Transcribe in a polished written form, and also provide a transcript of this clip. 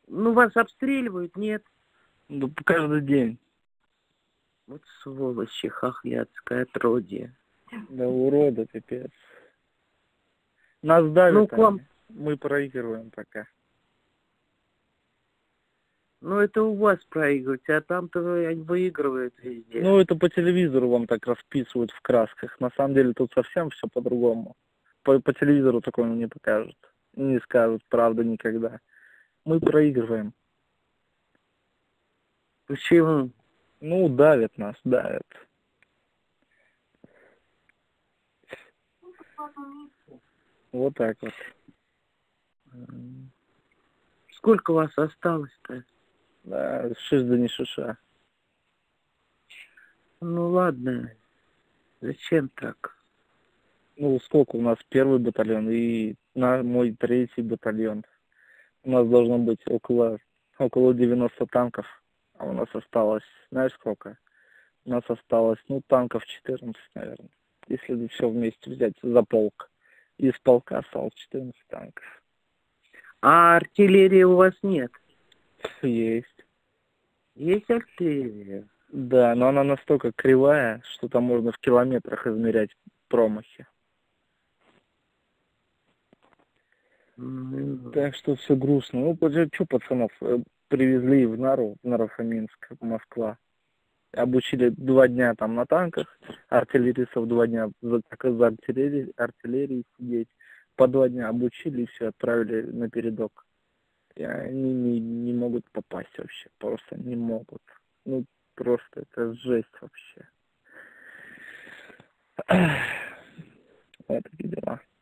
Ну, вас обстреливают, нет? Ну, каждый день. Вот сволочи, хохлядское отродье. Да урода, пипец. Нас Ну, давят к вам, они. Мы проигрываем пока. ну, это у вас проигрываете, а там-то они выигрывают везде. Ну, это по телевизору вам так расписывают в красках. На самом деле тут совсем все по-другому. По телевизору такого не покажут. Не скажут, правда, никогда. Мы проигрываем. Почему? Ну, давят нас, давят. Вот так вот. Сколько у вас осталось-то? Да, шиш да не шиша. Ну, ладно. Зачем так? Ну, сколько у нас? Первый батальон и мой третий батальон. У нас должно быть около 90 танков. А у нас осталось, знаешь сколько? У нас осталось, ну, танков 14, наверное. Если все вместе взять за полк. Из полка осталось 14 танков. А артиллерии у вас нет? Есть. Есть артиллерия? Да, но она настолько кривая, что там можно в километрах измерять промахи. Так что все грустно. Ну, что пацанов привезли в Наро-Фоминск, Москва. Обучили 2 дня там на танках, артиллеристов 2 дня за артиллерией сидеть. По 2 дня обучили и все, отправили на передок. И они не могут попасть вообще, просто не могут. Ну, просто это жесть вообще. Вот такие дела.